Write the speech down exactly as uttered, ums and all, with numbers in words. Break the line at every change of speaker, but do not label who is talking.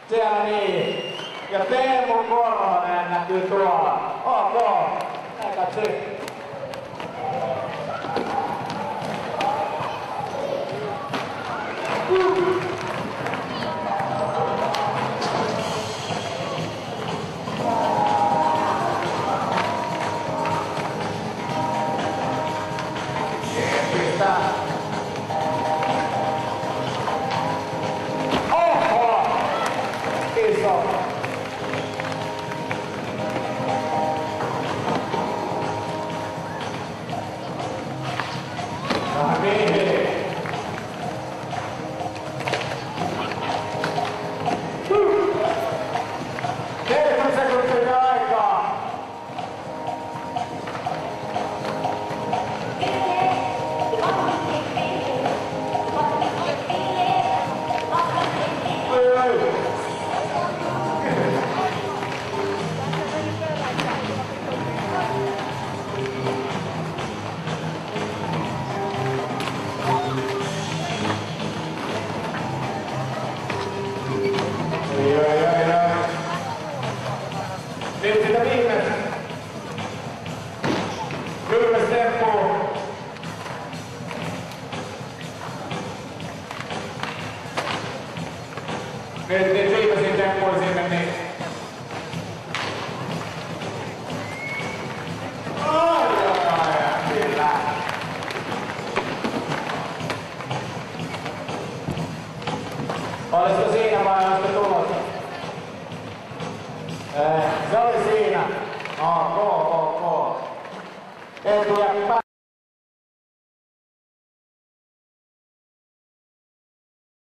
Siellä niin. Ja Teemu Korhonen näkyy tuolla. Ok. That's it. Nyt sitä viimeistä. Kylmä temppu. Nyt niin viimeisin temppu sinne niin. Ai ai ai, kyllä. Olisiko siinä vai olisiko tulossa? Se oli siinä. Ok, ok. Etu ja